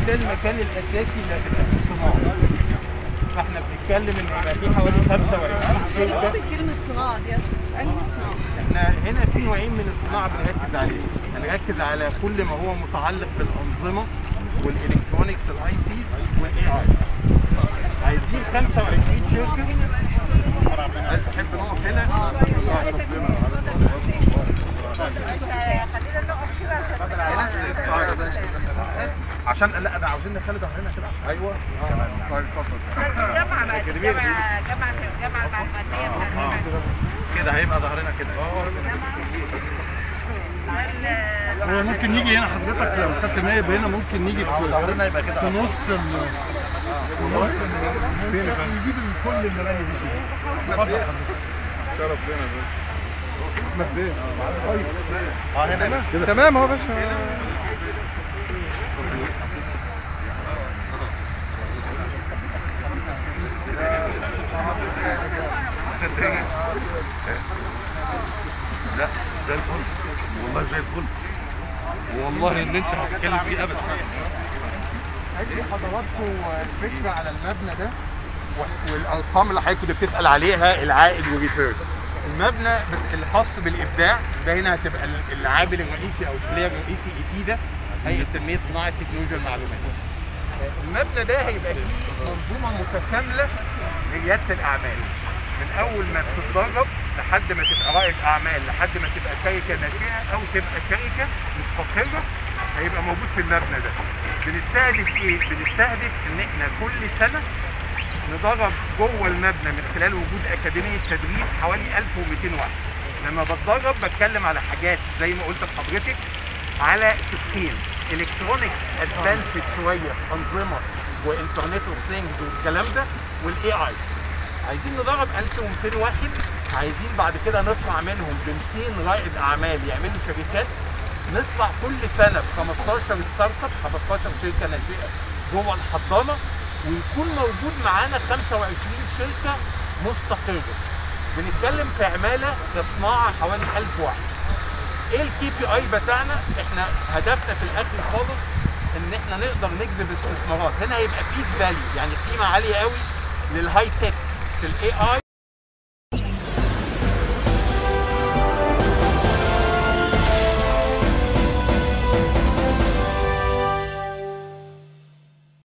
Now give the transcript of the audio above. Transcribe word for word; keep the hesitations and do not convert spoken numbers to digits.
ده المكان الاساسي اللي هتبقى فيه الصناعه. فاحنا بنتكلم ان يبقى في حوالي خمسة وعشرين شركه. ايه كلمه صناعه دي؟ انهي صناعه؟ احنا هنا في نوعين من الصناعه بنركز عليه، هنركز على كل ما هو متعلق بالانظمه والالكترونكس الاي سيز والاي اي. عايزين خمسة وعشرين شركه. تحب نقف هنا؟ عشان لا ده عاوزين نخلي ظهرنا كده عشان ايوه طيب اتفضل. جامعه جامعه جامعه الجامعه المعلوماتيه كده هيبقى ظهرنا كده. هو ممكن يجي هنا حضرتك لو سيادة النائب هنا ممكن نيجي في ظهرنا يبقى كده في نص ال في نص فين نجيب كل الملاهي دي. اتفضل شرف لنا احمد بيه. اه هنا تمام اهو يا باشا. لا زي الفل والله زي الفل والله اللي انت هتتكلم فيه ابدا. هدي حضراتكم الفكره على المبنى ده والارقام اللي حضرتك كنت بتسال عليها، العائد والريتيرن. المبنى الخاص بالابداع ده هنا هتبقى العامل الرئيسي او البلاير الرئيسي ايتيدا، هيئه تنميه صناعه تكنولوجيا المعلومات. المبنى ده هيبقى فيه منظومه متكامله لرياده الاعمال، من اول ما بتتدرب لحد ما تبقى رائد اعمال، لحد ما تبقى شركه ناشئه او تبقى شركه مستقره، هيبقى موجود في المبنى ده. بنستهدف ايه؟ بنستهدف ان احنا كل سنه ندرب جوه المبنى من خلال وجود اكاديميه تدريب حوالي ألف ومئتين واحد. لما بتدرب بتكلم على حاجات زي ما قلت لحضرتك على شقين، الكترونكس ادفانسد شويه، انظمه وانترنت اوف ثينجز والكلام ده، والاي اي. عايزين ندرب ألف ومئتين واحد، عايزين بعد كده نطلع منهم ب مئتين رائد اعمال يعملوا شركات. نطلع كل سنه ب خمستاشر ستارت اب، خمستاشر شركه ناشئه جوه الحضانه، ويكون موجود معانا خمسة وعشرين شركه مستقره. بنتكلم في عماله كصناعه حوالي ألف واحد. ايه الكي بي اي بتاعنا؟ احنا هدفنا في الاخر خالص ان احنا نقدر نجذب استثمارات. هنا هيبقى في فاليو، يعني قيمه عاليه قوي للهاي تك في الاي اي